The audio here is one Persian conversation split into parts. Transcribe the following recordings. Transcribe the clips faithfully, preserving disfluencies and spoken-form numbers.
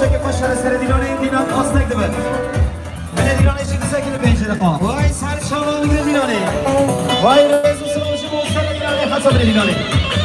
که پاشر سر دیلانه این دیلان آس نگده بر من دیلانه چی دیسه که پنجره خواه وای سر شما میگه دیلانه وای رزو سلامشی با سر دیلانه خطا بره دیلانه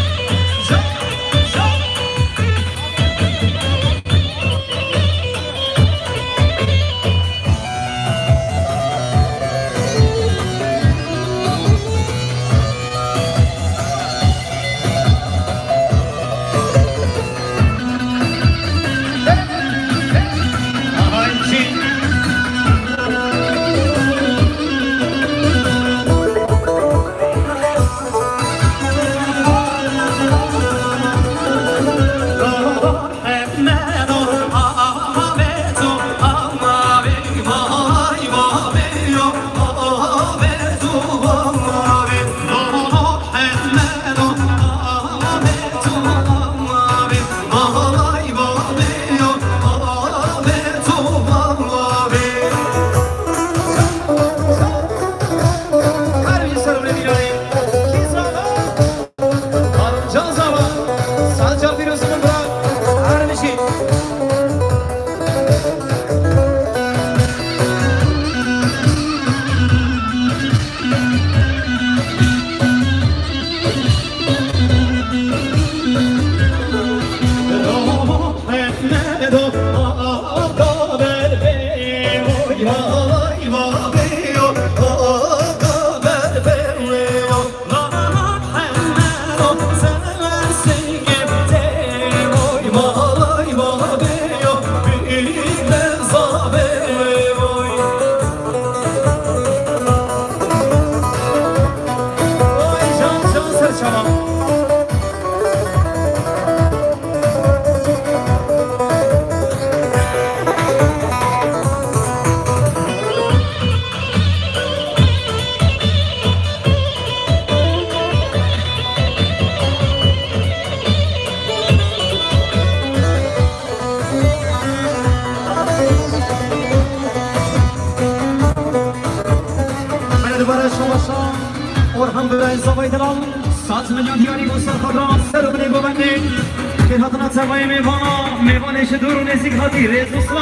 और हम बुराई सवाई दलाल साथ में जानियारी को सरखदा सर बने गोबंदे के हतना सवाई में वाना मेवाने से दूर ने सिखाती रेस उसला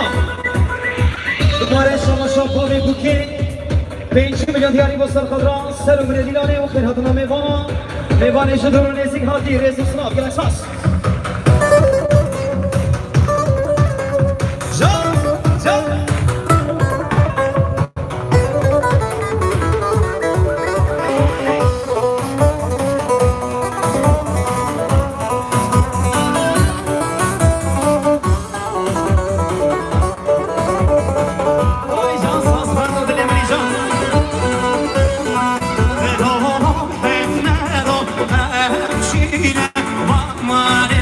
तुम्हारे शमा शोभे बुके पेंच में जानियारी को सरखदा सर बने दिलाने वो के हतना में वाना मेवाने से दूर ने सिखाती रेस उसला के एहसास जा जा Mama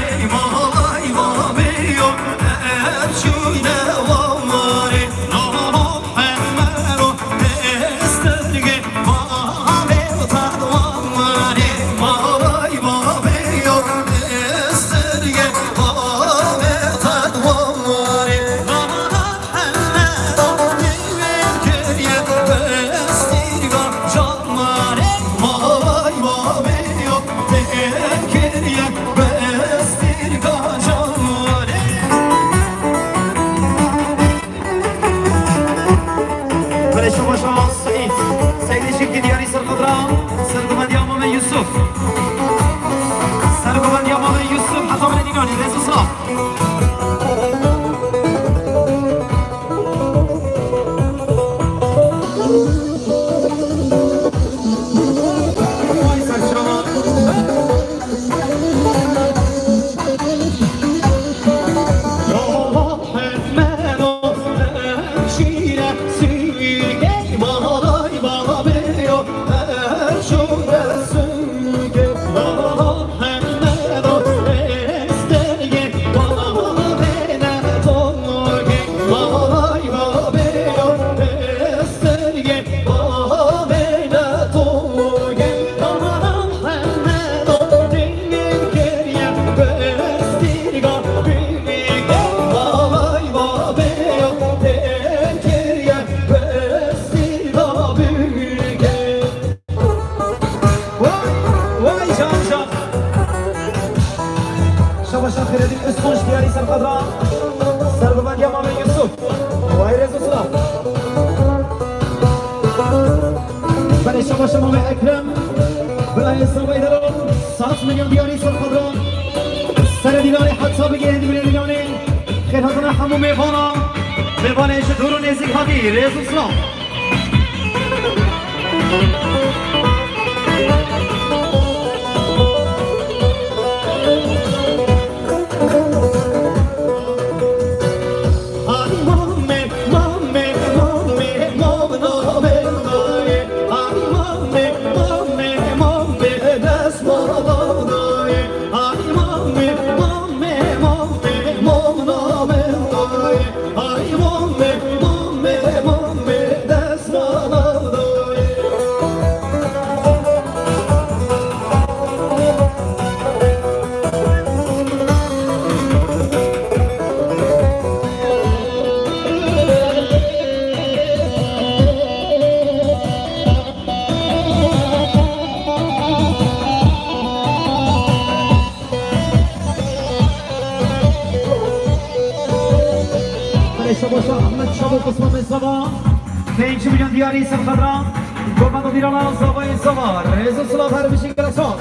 شما شما به اکرم برای حسابای درون سات میلیون دیاری سر خودرون سر دیلانی حتی بگیرین دیگه دیلانی خیراتون همون میوانا میوانش دور و نزدیک هاتی ریز اسلام پنج میلیون دیاری سر خضرا گربند و دیران زابای زابا رزو سلاف هر بشین گلساس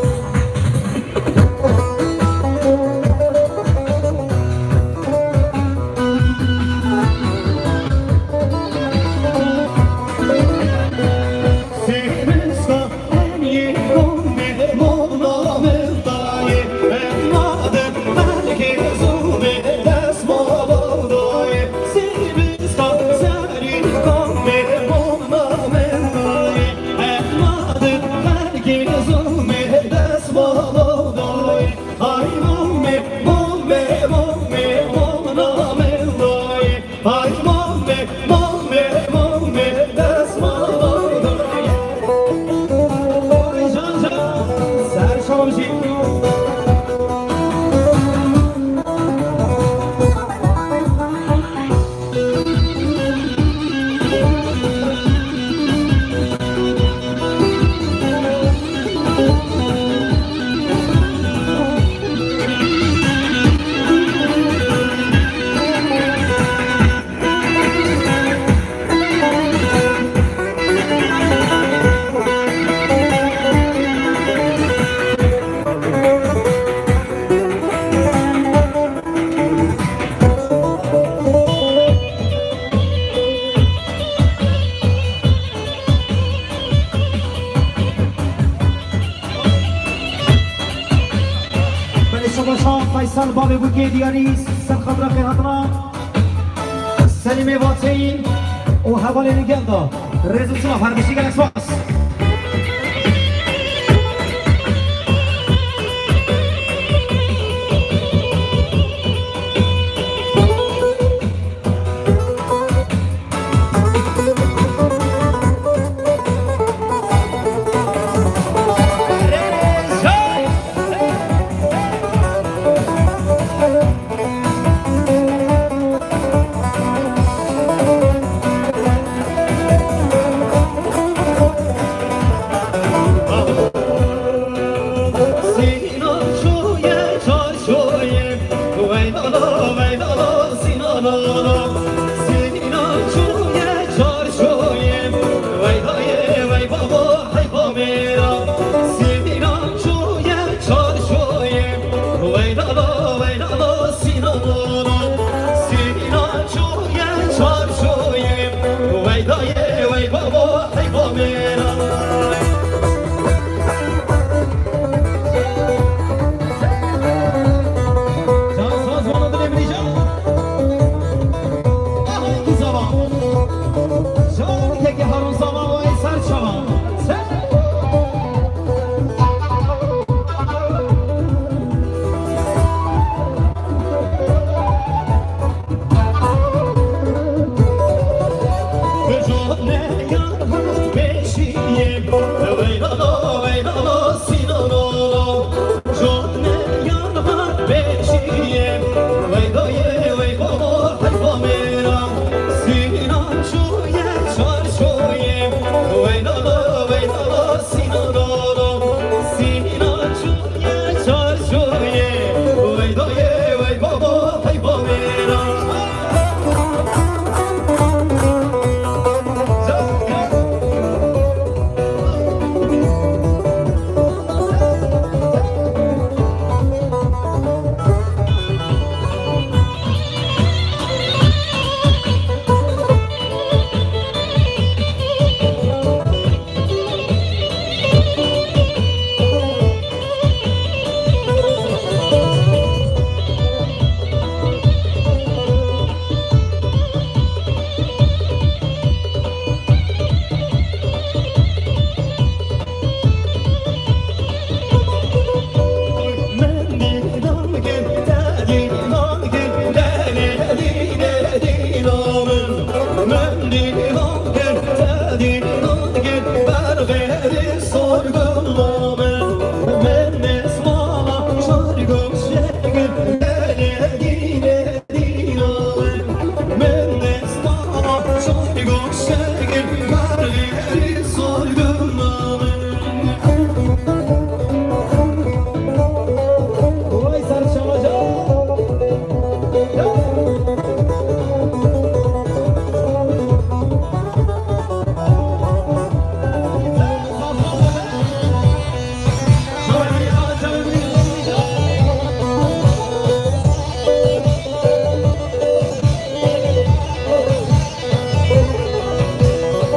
فیصل باب بوگی دیاری سر خضرا خیراتنا سلیم واطعی و حوالی نگل دا رزو سلاف هر بشی گلکسواس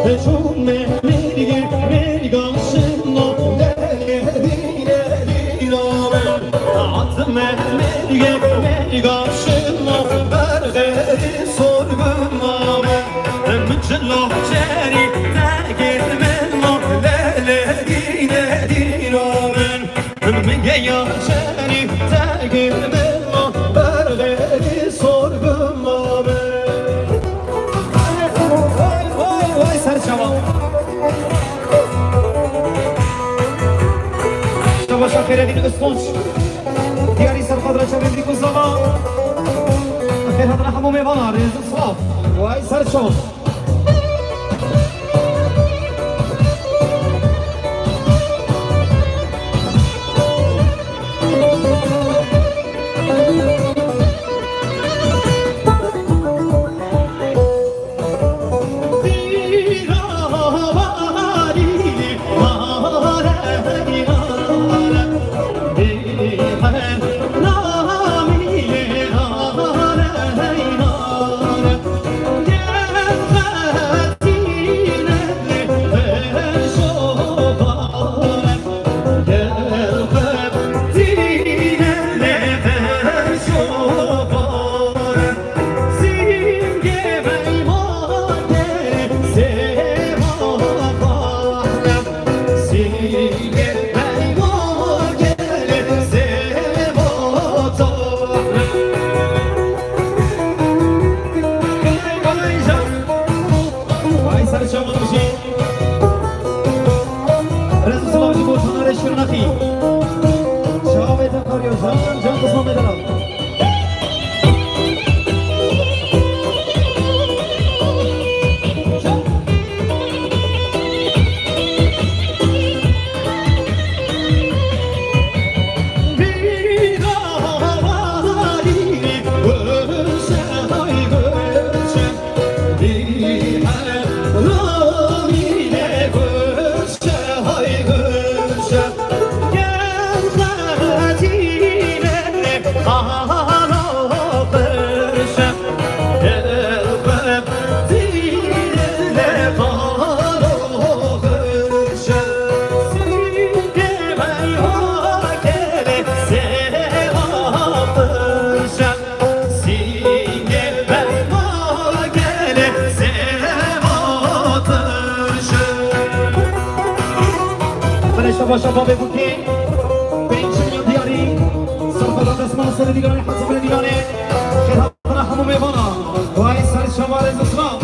چون مهمیگی میگم شما دل دینه دینامه عطم مهمیگی میگم شما برغی سرگمامه من جلو جری تگیر من ما دل دینه دینامه میگه یا جری تگیر من ما برغی سرگمامه باشا خیره دین استونش دیاری سرخادر چه بندی کزاما خیر هدنا همو میوانا ریز صلاف وای سرشون باشا بابه بوکی پنج میلیون دیاری سرخداد اسمان سر دیگانه حساب دیگانه خیلی همو میوانا وای سر شما رز اسلام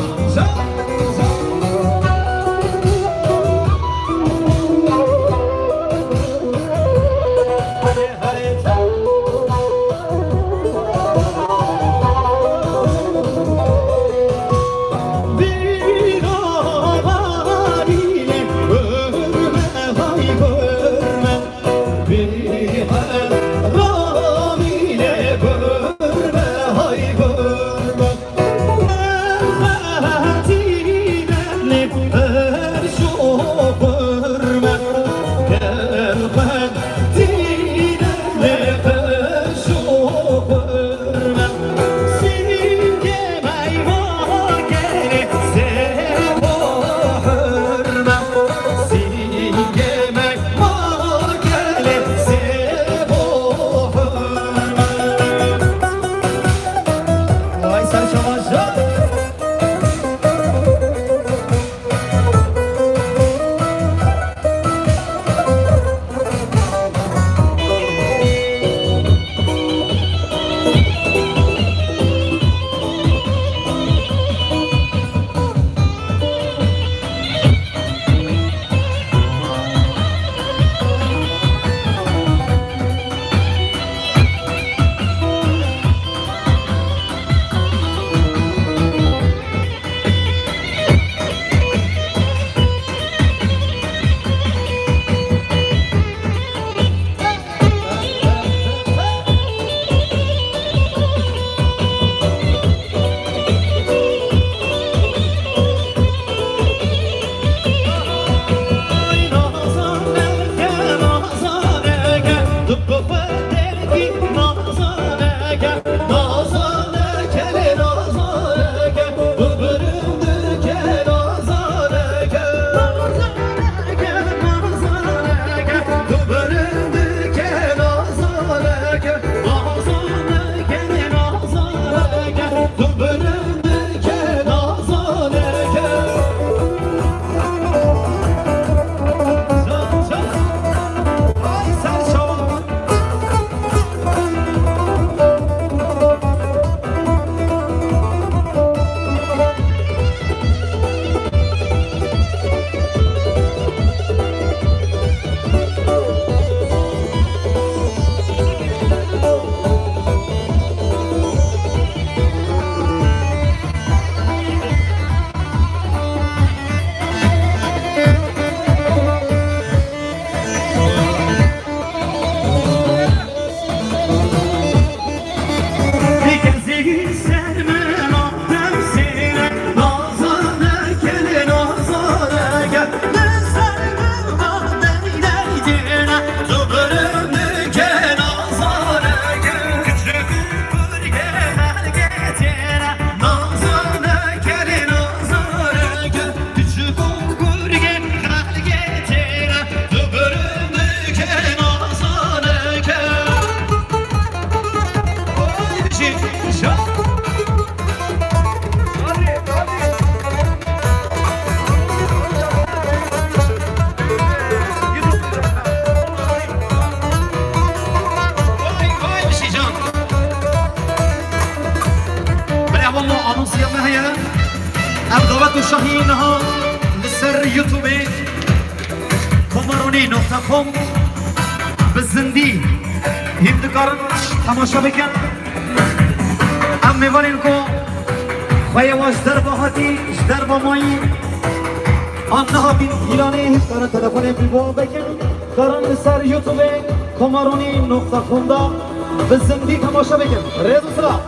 ابدابت و شاهین ها لسر یوتیوب کمرونی نقطه کم به زندی هیم دکارن تماشا بکن ام میوانین کو خواهی واش در با حاتی در با مایی آنها بین ایلانی دارن تلفن بیبا بکن دارن لسر یوتیوب کمرونی نقطه کم دا به زندی تماشا بکن ریز و سلام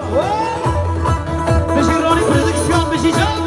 بشی رانی پردکسیون بشی جان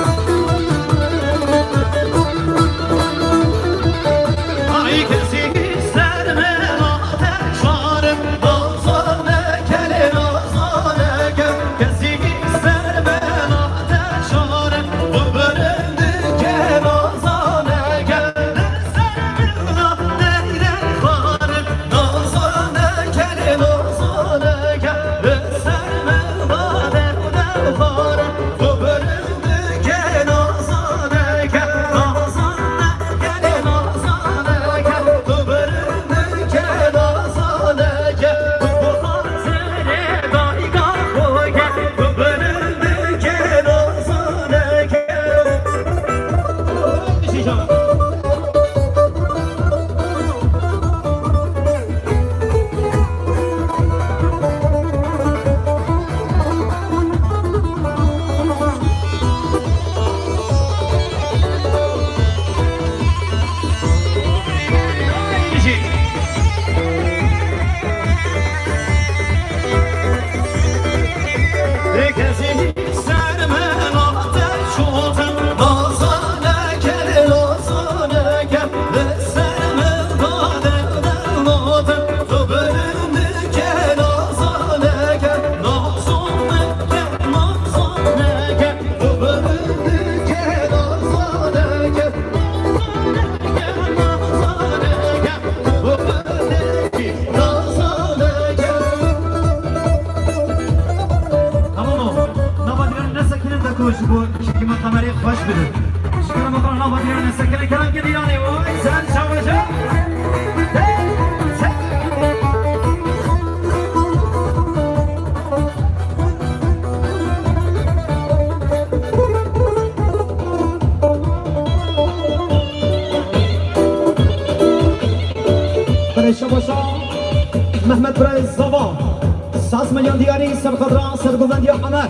محمد برای زبان ساز میلیون دیاری سرخدران سرگوزندی همش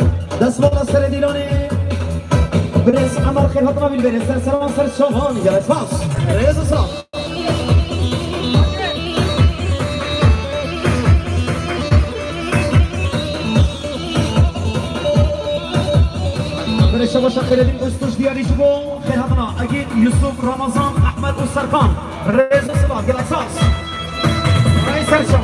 دست بالا سر دیلانی برس عمر خیل حتما بیل برس سر سران سر شوهان یا اسفاس ریز سلام برش باشا خیلی استوش دیاری شبو خیل حتما اگید یوسف رمضان احمد و سرکان ریز سلام یا اسفاس سر شما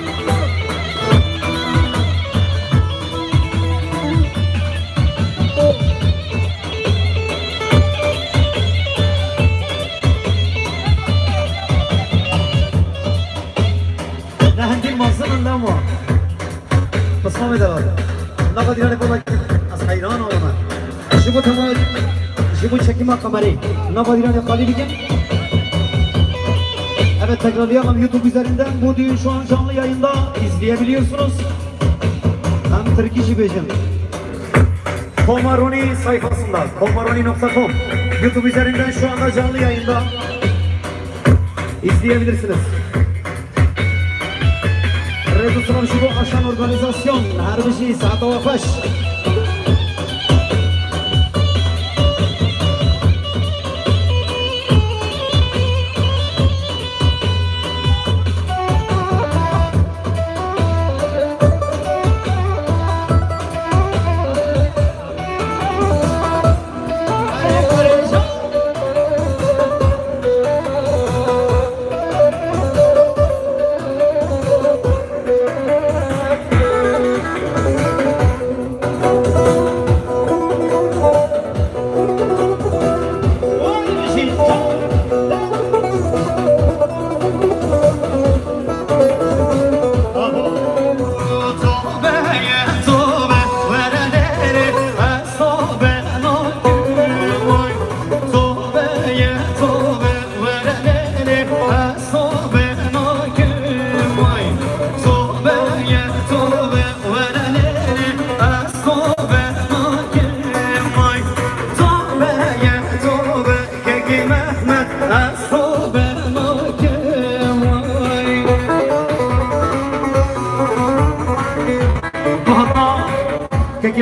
نه هندی مازن لامو بس ما میدارد لقد دیرانه بوده از حیران آمد شبو تمام شبو چکی ما قمری لقد دیرانه خالی بگم Evet tekrarlayalım YouTube üzerinden bu düğün şu an canlı yayında izleyebiliyorsunuz. Hem Türk işi becim. Komaroni sayfasında komaroni nokta com YouTube üzerinden şu anda canlı yayında izleyebilirsiniz. Redusyon şu bu aşan organizasyon her bir şey saat avaş.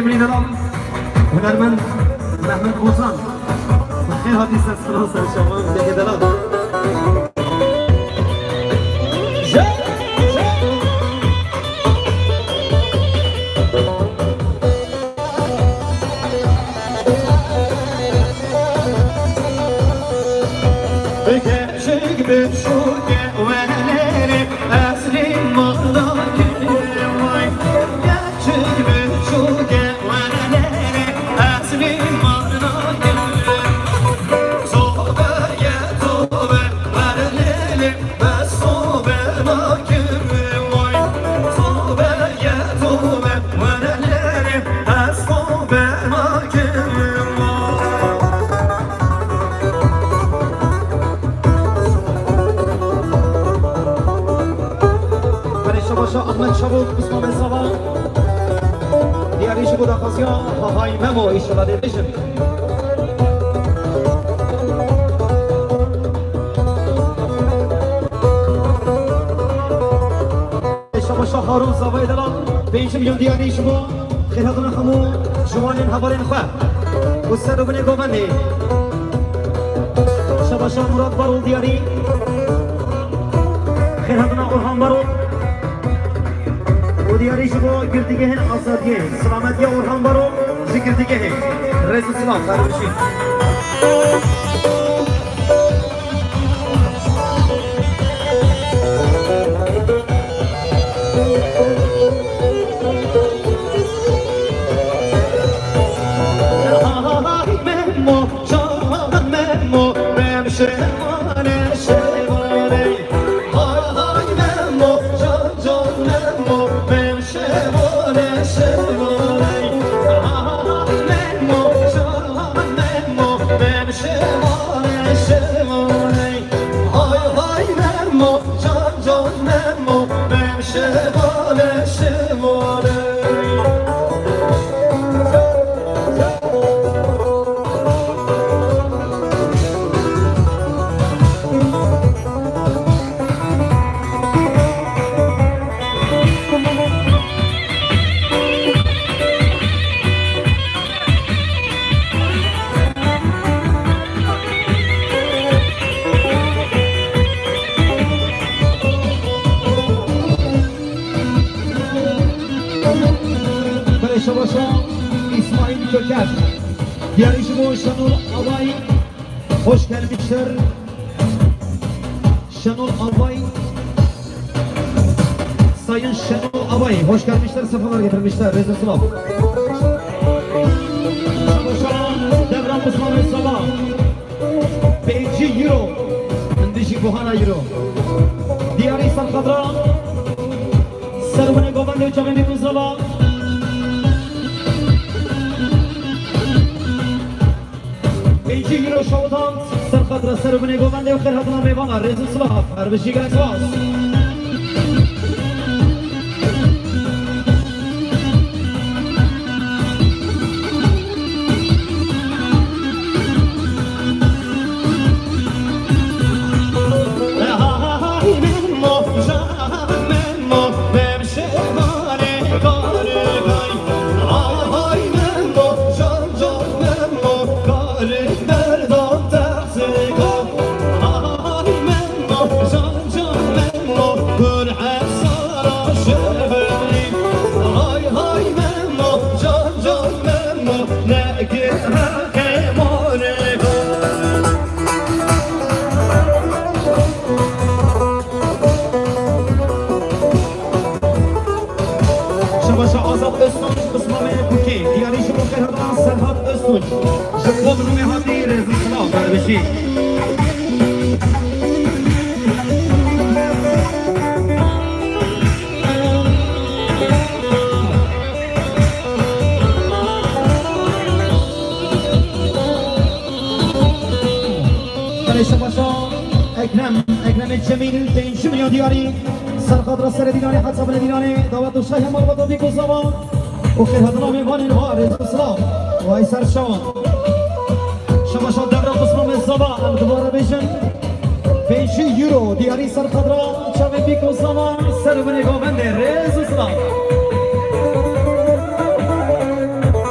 من دلال هنرمند محمد بوزان خیلی حدیث است سر شما دیگه دلال احمد شبوک بسم الله دیاریش بود آخازیان های ممو ایشالا دیشن شما شاه هارون زاوی دلال پنج میلیون دیاریش بود خیراتون خمو جوانین حوالین خواه و سر و بنی گومنی شما شاه مراد بارول دیاری خیراتون قرحان بارول دیاری شما گردگه هن آزادیه سلامتی اورهان بارو جی گردگه هن رئیس سلام سر بشین ممو جان ممو بمشه مانه شواره های ممو جان جان ممو İsmail Köker, yarışımı Şenol Albay, hoş gelmişler. Şenol Albay, Sayın Şenol Albay, hoş gelmişler, sefalar getirmişler. Rezil Sılav. Devran Osman Sabah, beş euro, Endişi Buhana euro. Diyar İhsan Kadra, Servane Gobanlı Çaveni Mustafa. Beşi euro şovdan Serkadra Servane Gobanlı Ukher Hadına Meyvana Rezil Sılav. Erbişi Grekvaz. جميل بين شميو دياري سرقدر السر ديناني حتى بن ديناني دعوة الشيخ مربط بيكو زمان وخير هذا من فان الوارد السلام ويسر شوان شماشات دبر قسم من الزبا الدبار بيشن بين شي يورو دياري سرقدر شامي بيكو زمان سر بن غوبند ريز السلام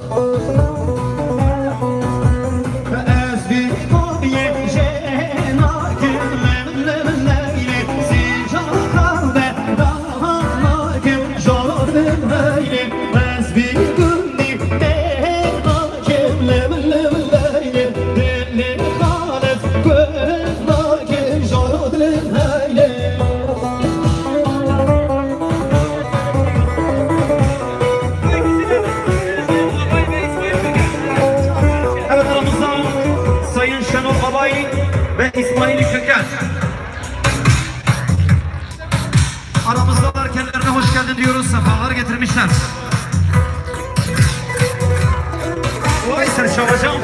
ve İsmail Köken. Aramızdalar, kendilerine hoş geldin diyoruz, sefalar getirmişler. Vay Serçe hocam.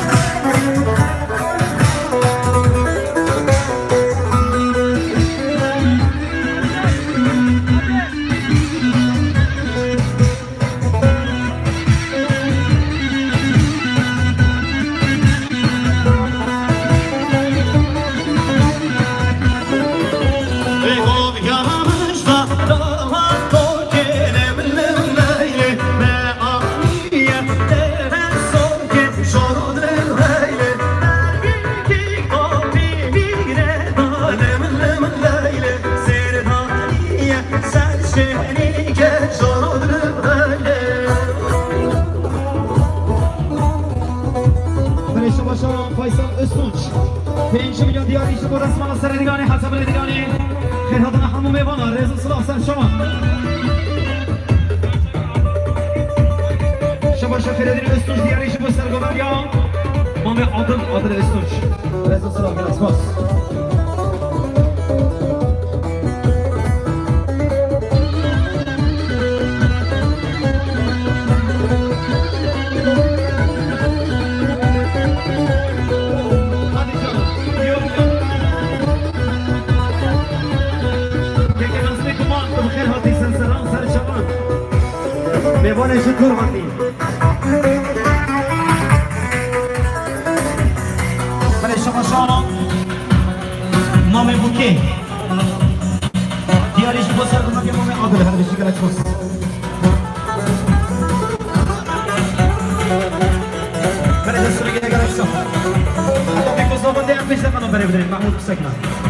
پنج میلیون دیاری شما رسما سردگانی حسب ردگانی خیراتنا همون میوانا رزو سلام سر شما شما شخیر دین استوش دیاری شما سرگوبر یا مام عادل عادل استوش رزو سلام گلس باس میوانش دور بندی برای شما شما نام بوکی دیاریش با سرگونا که نام عادل هر بشی گلچ بس برای دستوری گلچ سا اما بیکوز نام بنده هم پیش دفنم برای بدرین محمود سکنم